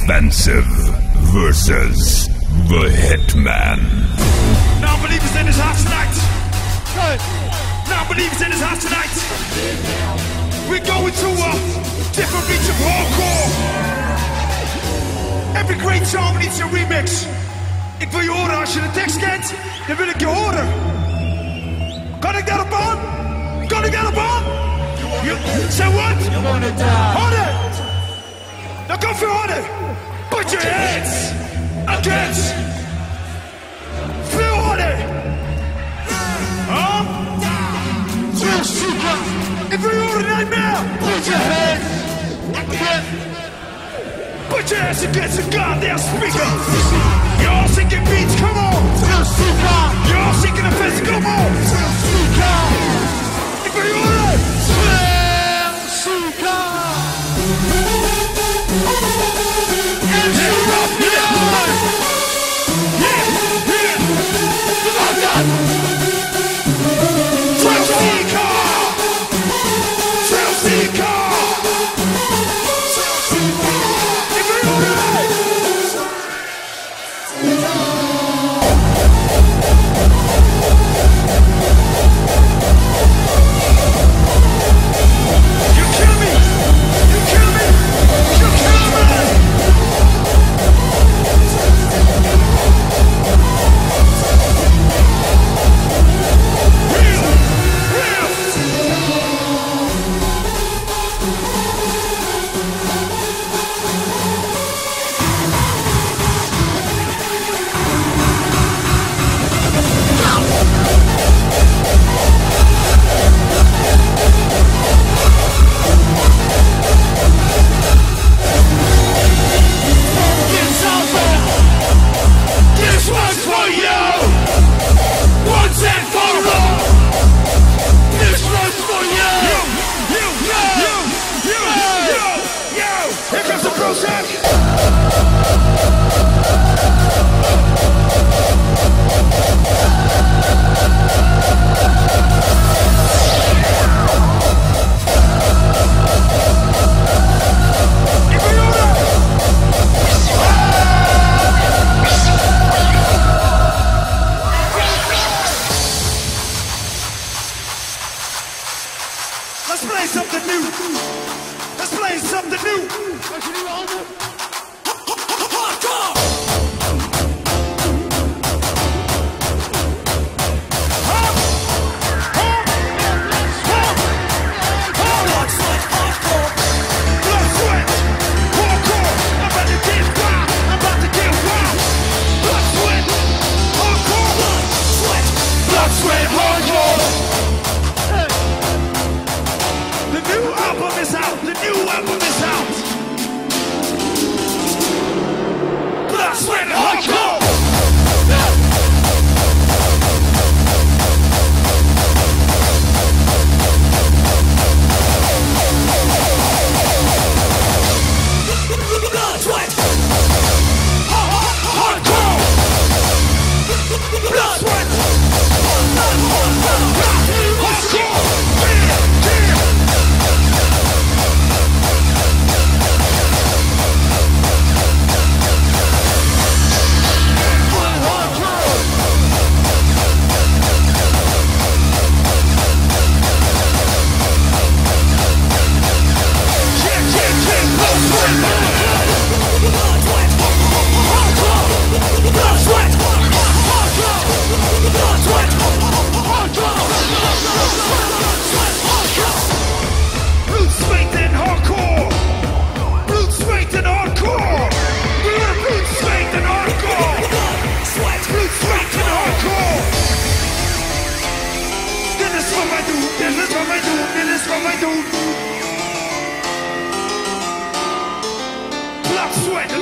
Offensive versus the Hitman. Non-believers in this house tonight. Non-believers in this house tonight. We're going to a different reach of hardcore. Every great song needs a remix. Ik wil je horen. Als je de tekst kent, dan wil ik je horen. Kan ik daarop aan? Kan ik daarop aan? Say what? You wanna die. Hold it. Now go for it. Put your hands against. Feel on it. Huh? If you order a nightmare, Put your hands against. put your hands against the goddamn speaker. Y'all singing beats, come on. Y'all singing the fest, come on. If you order it. Let's play something new. Let's play something new. Sweat